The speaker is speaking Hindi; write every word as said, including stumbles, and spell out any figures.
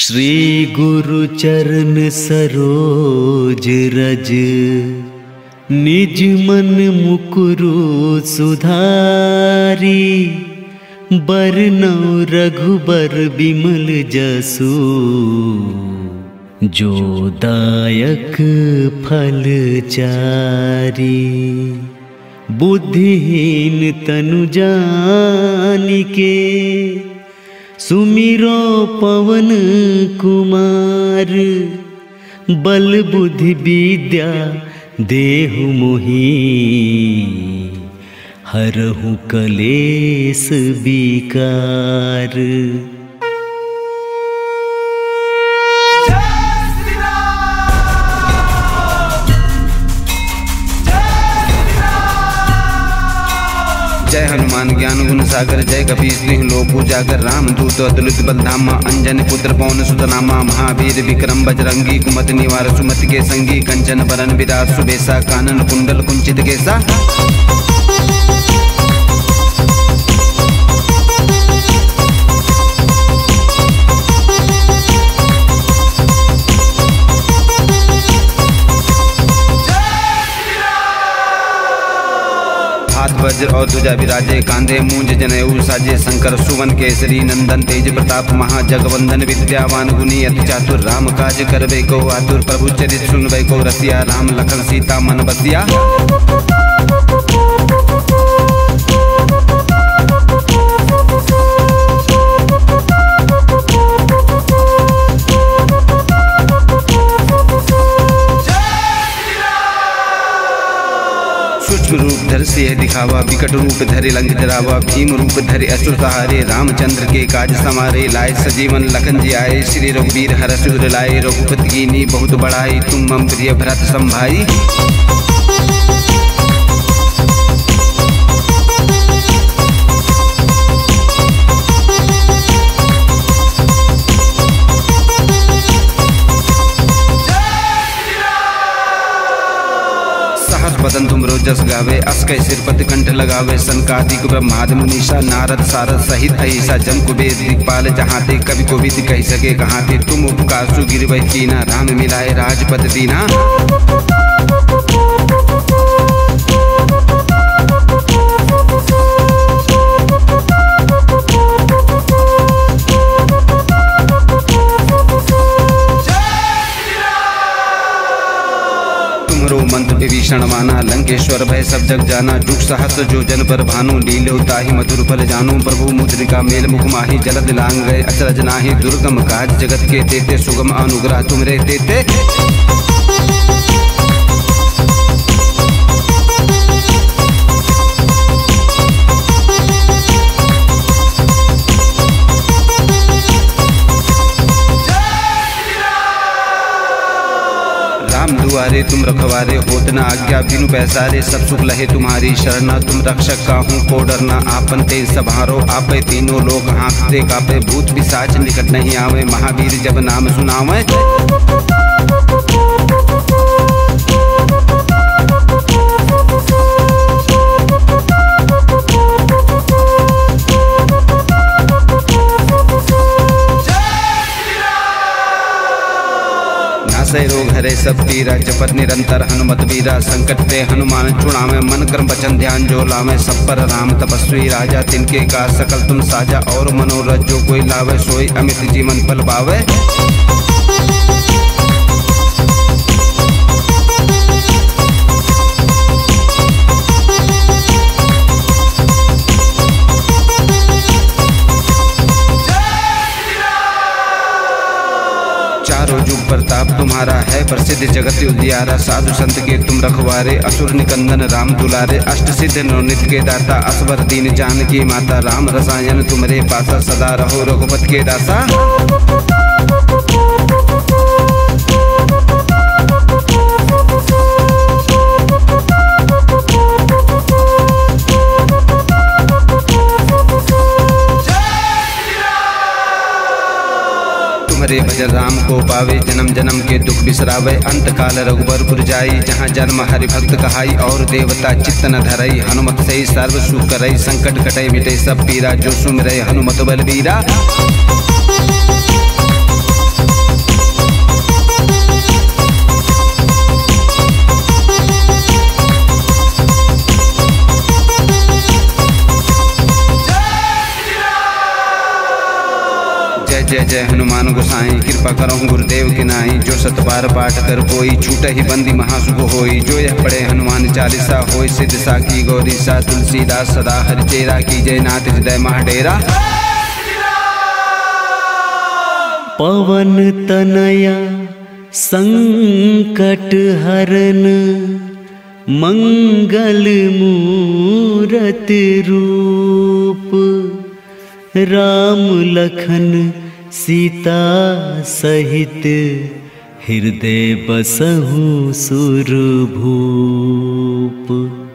श्री गुरु चरण सरोज रज, निज मन मुकुरु सुधारी। बरनौ रघुबर बिमल जसु, जो दायक फल चारी। बुद्धिहीन तनु जानिके, सुमिरो पवन कुमार। बल बुद्धि विद्या देहु मोहि, हरहु कलेस विकार। जय हनुमान ज्ञान गुण सागर, जय कपीस तिहुँ लोक उजागर। राम दूत अतुलित बलधामा, अंजनी पुत्र पवन सुत नामा। महावीर विक्रम बजरंगी, कुमति निवार सुमति के संगी। कंचन बरन विराज सुबेसा, कानन कुंडल कुंचित केसा। हाथ वज्र और ध्वजा विराजे, कांधे मूंज जनेऊ साजे। शंकर सुवन केसरी नंदन, तेज प्रताप महाजगवंदन। विद्यावान गुणी अति चातुर, राम काज करबे को आतुर। प्रभु चरित सुनबे को रसिया, राम लखन सीता मन बसिया। सूक्ष्म रूप धर सिंह दिखावा, विकट रूप धरे लंक जरावा। भीम रूप धरे असुर सहारे, रामचंद्र के काज समारे। लाए सजीवन लखन जी आए, श्री रघुवीर हरष उर लाए। रघुपति कीन्ही बहुत बड़ाई, तुम मम प्रिय भरत सम भाई। बदन तुम रोजस गावे, अस कै सिरपति कंठ लगावे। सनकादिक ब्रह्मादि मुनीषा, नारद सारद सहित अहिसा। जम कुबेर दिक्पाल जहाँ ते, कवि को विद कह सके कहाँ ते। तुम उपकार सुगिरवै कीना, राम मिलाए राजपद दीना। मंत्र विभीषण माना, लंकेश्वर भय सब जग जाना। दुख सहस जो जन पर भानु, लील्यो ताहि मधुर फल जानू। प्रभु मुद्रिका मेल मुख माही, जलद लांग गए अचरज नाहि। दुर्गम काज जगत के तेते, सुगम अनुग्रह तुमरे तेते। दुआरे तुम रखवारे, होत न आज्ञा बिनु पैसारे। सब सुख लहे तुम्हारी शरणा, तुम रक्षक काहू को डरना। आपन ते सभारो, आपे तीनों लोग हाँकते कापे। भूत पिशाच निकट नहीं आवे, महावीर जब नाम सुनावे। नासै रोग हरे सब पीरा, जपत निरंतर हनुमत वीरा। संकट ते हनुमान छुड़ावे, मन कर्म वचन ध्यान जो लावे। सब पर राम तपस्वी राजा, तिनके का सकल तुम साजा। और मनोरथ जो कोई लावे, सोई अमित जीवन फल पावे। चारों जुग प्रताप तुम्हारा है, प्रसिद्ध जगत उजियारा। साधु संत के तुम रखवारे, असुर निकंदन राम दुलारे। अष्ट सिद्ध नवनित के दाता, असवर दीन जानकी माता। राम रसायन तुम्हारे पासा, सदा रहो रघुपत के दासा। तुम्हारे भजन राम को पावे, जन्म जन्म के दुख बिसरावे। अंत काल रघुबरपुर जाई, जहाँ जन्म हरि भक्त कहाई। और देवता चित्त न धरई, हनुमत से सर्व सुख करई। संकट कटई मिटे सब पीरा, जो सुमिरै हनुमत बलबीरा। जय जय हनुमान गोसाई कृपा करो गुरुदेव की नाई। जो सत बार पाठ कर कोई छूट ही बंदी महासुख होई। जो यह पढ़े हनुमान चालीसा होई सिद्ध साकी गौरी सा। तुलसीदास सदा हरिचेरा की जय नाथ हृदय महाडेरा। पवन तनया संकट हरन मंगल मूरति रूप। राम लखन सीता सहित हृदय बसहु सुरभूप।